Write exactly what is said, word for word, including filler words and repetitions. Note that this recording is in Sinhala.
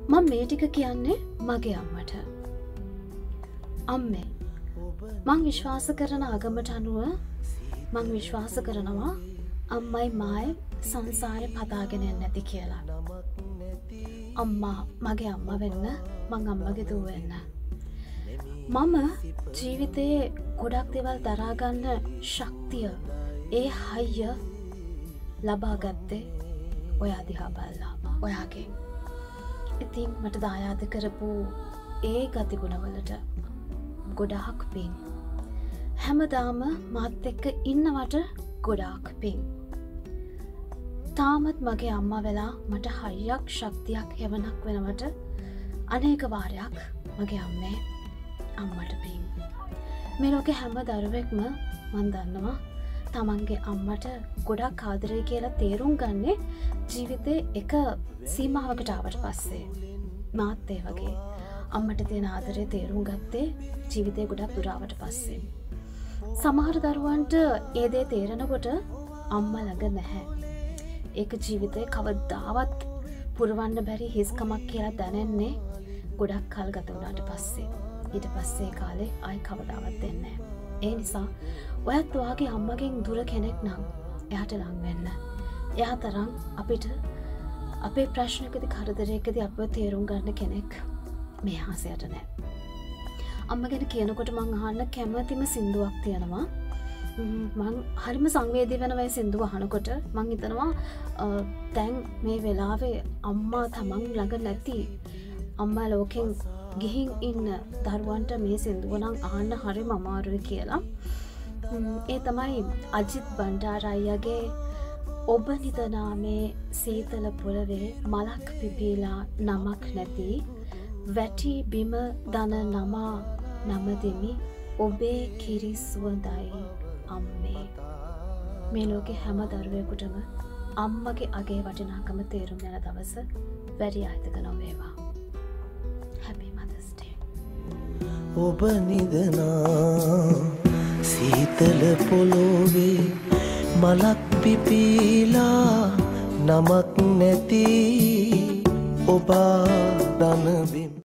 මම මේ ටික කියන්නේ මගේ අම්මට. අම්මේ මං විශ්වාස කරන ආගමට අනුව මං විශ්වාස කරනවා අම්මයි මායි සංසාරේ පතාගෙන යන්නේ නැති කියලා. අම්මා මගේ අම්මා වෙන්න මං අම්මගේ දූ වෙන්න. මම ජීවිතයේ ගොඩක් දේවල් දරා ගන්න ශක්තිය ඒ හයිය ලබා ගත්තේ ඔයා දිහා බලලා ඔයාගෙන්. ඉතින් මට දායාද කරපු ඒ ගතිගුණවලට ගොඩාක් පිං. හැමදාම මාත් එක්ක ඉන්නවට ගොඩාක් පිං. තාමත් මගේ අම්මා වෙලා මට හයියක් ශක්තියක් හෙවණක් වෙනවට අනේක වාරයක් මගේ අම්මේ අම්මට පිං. මේ ලෝකේ හැම දරුවෙක්ම මන් දන්නවා තමන්ගේ අම්මට ගොඩක් ආදරේ කියලා තේරුම් ගන්නේ ජීවිතේ එක සීමාවකට ආවට පස්සේ. මාත් ඒ වගේ අම්මට තියෙන ආදරේ තේරුම් ගත්තේ ජීවිතේ ගොඩක් දුර ආවට පස්සේ. සමහර දරුවන්ට ඒ දේ තේරෙනකොට අම්මා ළඟ නැහැ. ඒක ජීවිතේ කවදාවත් පුරවන්න බැරි හිස්කමක් කියලා දැනෙන්නේ ගොඩක් කල් ගත වුණාට පස්සේ. ඊට පස්සේ කාලේ ආයි කවදාවත් දෙන්නේ නැහැ. ඒ නිසා ඔයත් ඔයාගේ අම්මගෙන් දුර කෙනෙක් නම් එයාට ලං වෙන්න. එයා තරම් අපිට අපේ ප්‍රශ්නකදී කරදරයකදී අපව තේරුම් ගන්න කෙනෙක් මේ හාසයට නැහැ. අම්ම ගැන කියනකොට මං අහන්න කැමතිම සින්දුවක් තියෙනවා. මං හරිම සංවේදී වෙනවා ඒ සින්දුව අහනකොට. මං හිතනවා දැන් මේ වෙලාවේ අම්මා තමන් ළඟ නැති අම්මා ලෝකෙන් ගිහින් ඉන්න දරුවන්ට මේ සින්දුව නම් අහන්න හරිම අමාරුයි කියලා. ඒ තමයි අජිත් බණ්ඩාරයගේ ඔබ නිදනාමේ සීතල පොළවේ මලක් පිපීලා නමක් නැති වැටි බිම දන නමා නමදෙමි ඔබේ කිරි සුවඳයි අම්මේ. මේ ලෝකේ හැම දරුවෙකුටම අම්මගේ අගේ වටිනාකම තේරුම් යන දවස වැඩි ආයතක නොවේවා. Happy Mother's Day. ඔබ නිදනා සීතල පොළොවේ මලක් පිපීලා නමක් නැති ඔබ දන බිම්